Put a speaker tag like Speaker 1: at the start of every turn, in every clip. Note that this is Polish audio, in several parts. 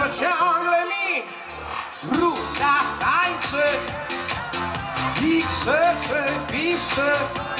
Speaker 1: ciągle mi bruda tańczy i krzyczy, piszczy.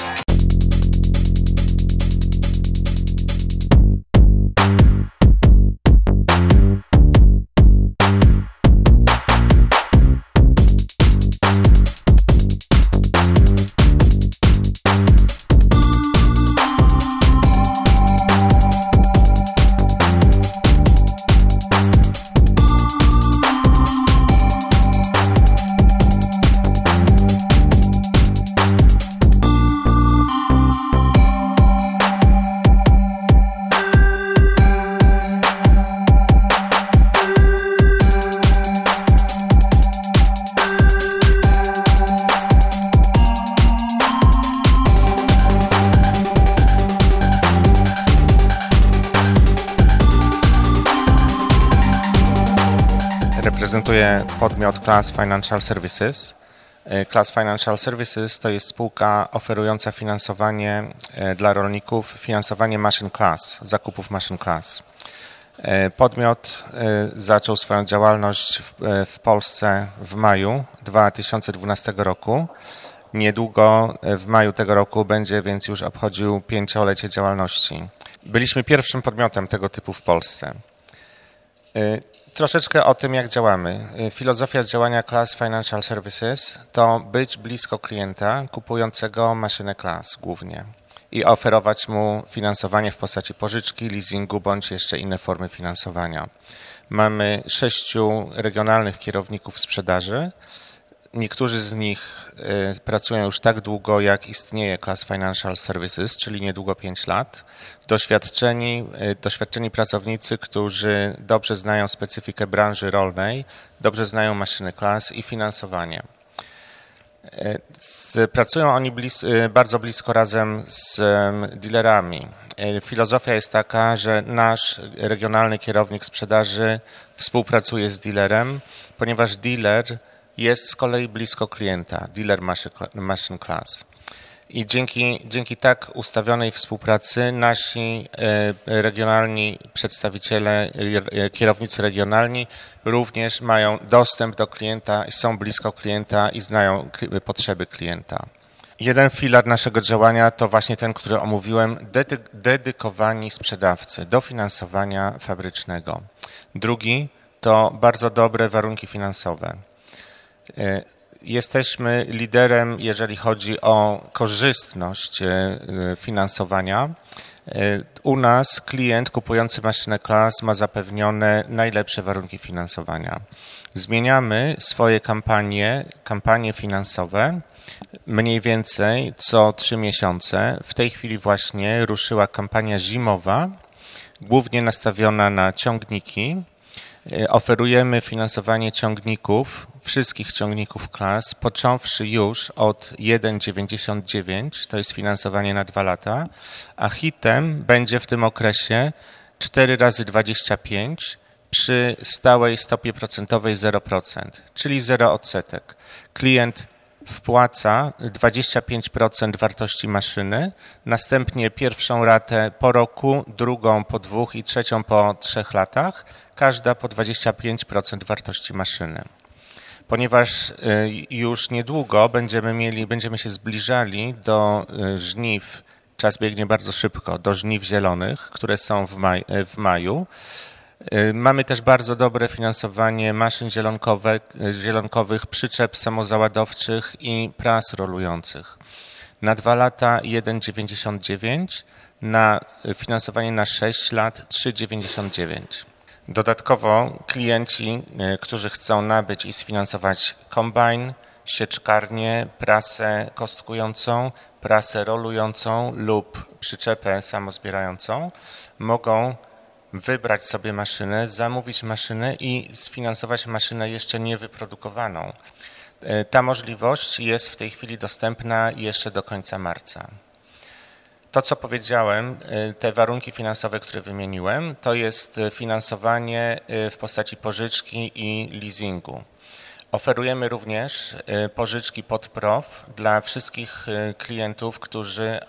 Speaker 2: Reprezentuję podmiot Class Financial Services. Class Financial Services to jest spółka oferująca finansowanie dla rolników, finansowanie maszyn Class, zakupów maszyn Class. Podmiot zaczął swoją działalność w Polsce w maju 2012 roku. Niedługo w maju tego roku będzie więc już obchodził 5-lecie działalności. Byliśmy pierwszym podmiotem tego typu w Polsce. Troszeczkę o tym, jak działamy. Filozofia działania Class Financial Services to być blisko klienta kupującego maszynę Class głównie i oferować mu finansowanie w postaci pożyczki, leasingu bądź jeszcze inne formy finansowania. Mamy 6 regionalnych kierowników sprzedaży. Niektórzy z nich pracują już tak długo, jak istnieje Class Financial Services, czyli niedługo 5 lat. Doświadczeni pracownicy, którzy dobrze znają specyfikę branży rolnej, dobrze znają maszyny Class i finansowanie. Pracują oni bardzo blisko razem z dealerami. Filozofia jest taka, że nasz regionalny kierownik sprzedaży współpracuje z dealerem, ponieważ dealer jest z kolei blisko klienta, dealer maszyn Class. I dzięki tak ustawionej współpracy nasi regionalni przedstawiciele, kierownicy regionalni również mają dostęp do klienta, są blisko klienta i znają potrzeby klienta. Jeden filar naszego działania to właśnie ten, który omówiłem, dedykowani sprzedawcy do finansowania fabrycznego. Drugi to bardzo dobre warunki finansowe. Jesteśmy liderem, jeżeli chodzi o korzystność finansowania. U nas klient kupujący maszynę Class ma zapewnione najlepsze warunki finansowania. Zmieniamy swoje kampanie finansowe mniej więcej co 3 miesiące. W tej chwili właśnie ruszyła kampania zimowa, głównie nastawiona na ciągniki. Oferujemy finansowanie ciągników, wszystkich ciągników Class, począwszy już od 1,99, to jest finansowanie na 2 lata, a hitem będzie w tym okresie 4 razy 25 przy stałej stopie procentowej 0%, czyli 0 odsetek. Klient wpłaca 25% wartości maszyny, następnie pierwszą ratę po roku, drugą po 2 i trzecią po 3 latach, każda po 25% wartości maszyny. Ponieważ już niedługo będziemy się zbliżali do żniw, czas biegnie bardzo szybko, do żniw zielonych, które są w maju. Mamy też bardzo dobre finansowanie maszyn zielonkowych, przyczep samozaładowczych i pras rolujących. Na 2 lata 1,99, na finansowanie na 6 lat 3,99. Dodatkowo klienci, którzy chcą nabyć i sfinansować kombajn, sieczkarnię, prasę kostkującą, prasę rolującą lub przyczepę samozbierającą, mogą wybrać sobie maszynę, zamówić maszynę i sfinansować maszynę jeszcze niewyprodukowaną. Ta możliwość jest w tej chwili dostępna jeszcze do końca marca. To, co powiedziałem, te warunki finansowe, które wymieniłem, to jest finansowanie w postaci pożyczki i leasingu. Oferujemy również pożyczki pod PROW dla wszystkich klientów, którzy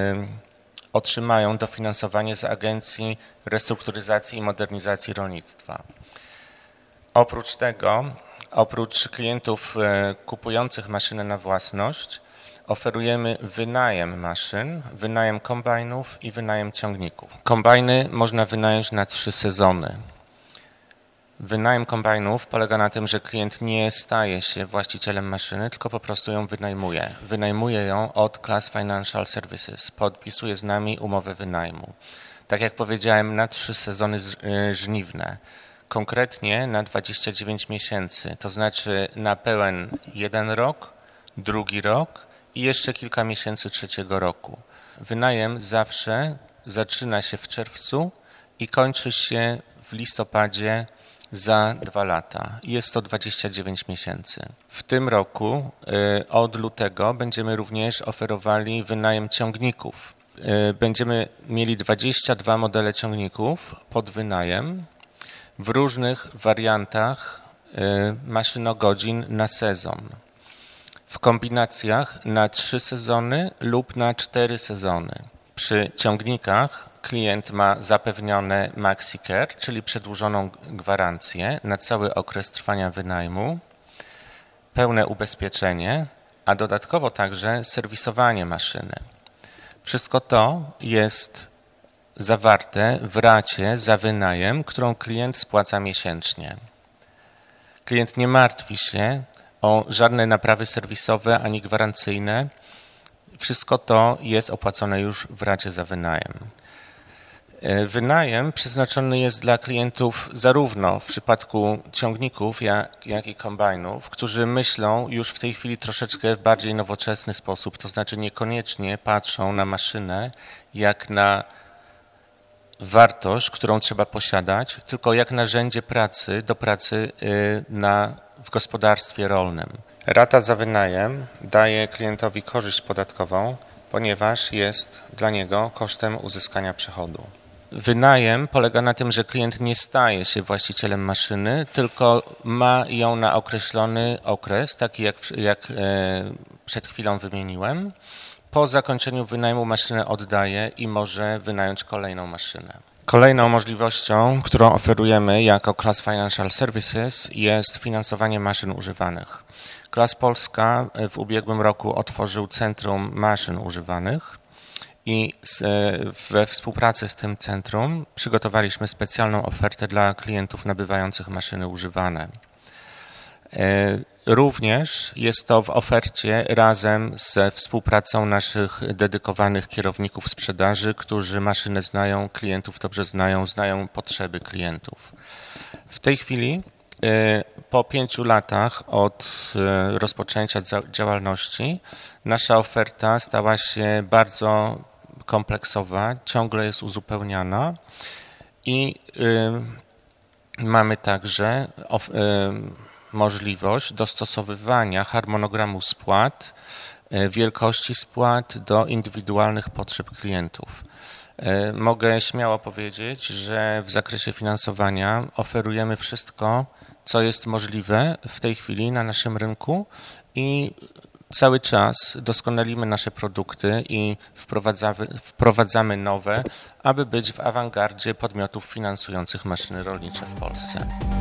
Speaker 2: otrzymają dofinansowanie z Agencji Restrukturyzacji i Modernizacji Rolnictwa. Oprócz tego, oprócz klientów kupujących maszyny na własność, oferujemy wynajem maszyn, wynajem kombajnów i wynajem ciągników. Kombajny można wynająć na 3 sezony. Wynajem kombajnów polega na tym, że klient nie staje się właścicielem maszyny, tylko po prostu ją wynajmuje. Wynajmuje ją od Class Financial Services, podpisuje z nami umowę wynajmu. Tak jak powiedziałem, na 3 sezony żniwne. Konkretnie na 29 miesięcy, to znaczy na pełen 1 rok, drugi rok i jeszcze kilka miesięcy trzeciego roku. Wynajem zawsze zaczyna się w czerwcu i kończy się w listopadzie za 2 lata. Jest to 29 miesięcy. W tym roku od lutego będziemy również oferowali wynajem ciągników. Będziemy mieli 22 modele ciągników pod wynajem w różnych wariantach maszynogodzin na sezon. W kombinacjach na 3 sezony lub na 4 sezony. Przy ciągnikach klient ma zapewnione MaxiCare, czyli przedłużoną gwarancję na cały okres trwania wynajmu, pełne ubezpieczenie, a dodatkowo także serwisowanie maszyny. Wszystko to jest zawarte w racie za wynajem, którą klient spłaca miesięcznie. Klient nie martwi się o żadne naprawy serwisowe ani gwarancyjne. Wszystko to jest opłacone już w racie za wynajem. Wynajem przeznaczony jest dla klientów zarówno w przypadku ciągników, jak i kombajnów, którzy myślą już w tej chwili troszeczkę w bardziej nowoczesny sposób, to znaczy niekoniecznie patrzą na maszynę jak na wartość, którą trzeba posiadać, tylko jak narzędzie pracy do pracy w gospodarstwie rolnym. Rata za wynajem daje klientowi korzyść podatkową, ponieważ jest dla niego kosztem uzyskania przychodu. Wynajem polega na tym, że klient nie staje się właścicielem maszyny, tylko ma ją na określony okres, taki jak przed chwilą wymieniłem. Po zakończeniu wynajmu maszynę oddaje i może wynająć kolejną maszynę. Kolejną możliwością, którą oferujemy jako Class Financial Services, jest finansowanie maszyn używanych. Class Polska w ubiegłym roku otworzył Centrum Maszyn Używanych i we współpracy z tym centrum przygotowaliśmy specjalną ofertę dla klientów nabywających maszyny używane. Również jest to w ofercie razem ze współpracą naszych dedykowanych kierowników sprzedaży, którzy maszynę znają, klientów dobrze znają potrzeby klientów. W tej chwili po 5 latach od rozpoczęcia działalności nasza oferta stała się bardzo kompleksowa, ciągle jest uzupełniana i mamy także możliwość dostosowywania harmonogramu spłat, wielkości spłat do indywidualnych potrzeb klientów. Mogę śmiało powiedzieć, że w zakresie finansowania oferujemy wszystko, co jest możliwe w tej chwili na naszym rynku i cały czas doskonalimy nasze produkty i wprowadzamy nowe, aby być w awangardzie podmiotów finansujących maszyny rolnicze w Polsce.